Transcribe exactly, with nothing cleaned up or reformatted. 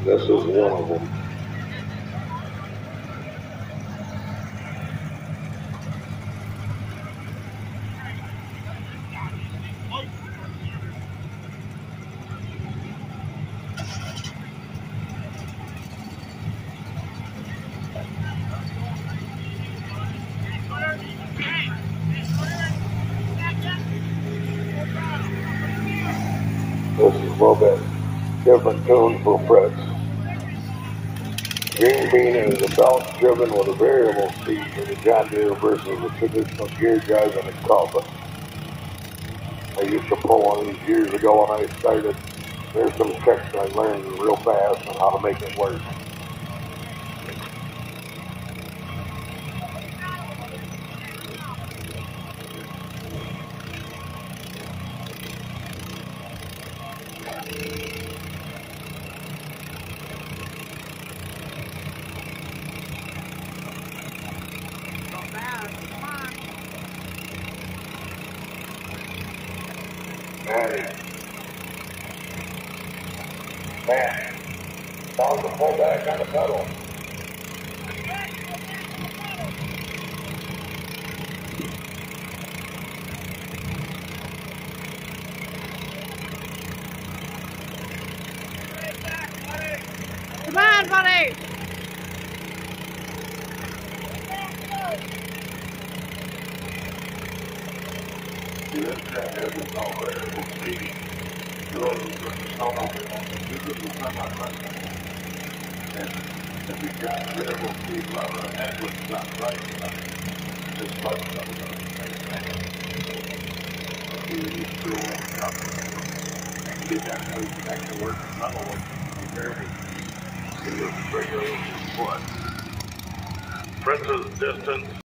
This is one of them. This is a little bit different tune for Fritz. Green Bean is a belt driven with a variable speed in the John Deere versus the traditional gear drive in a Culbert. I used to pull one of these years ago when I started. There's some tricks I learned real fast on how to make it work. Man, man, time to pull back on the pedal. Come on, buddy! This track has its own variable speed. Yours is going to stop on it. This is the semi-running. And if we got variable speed lever and it's not right, this button comes up. We need to go on the top. Get that how you can actually work the metal with variable speed. It is regular foot. Fritz's distance.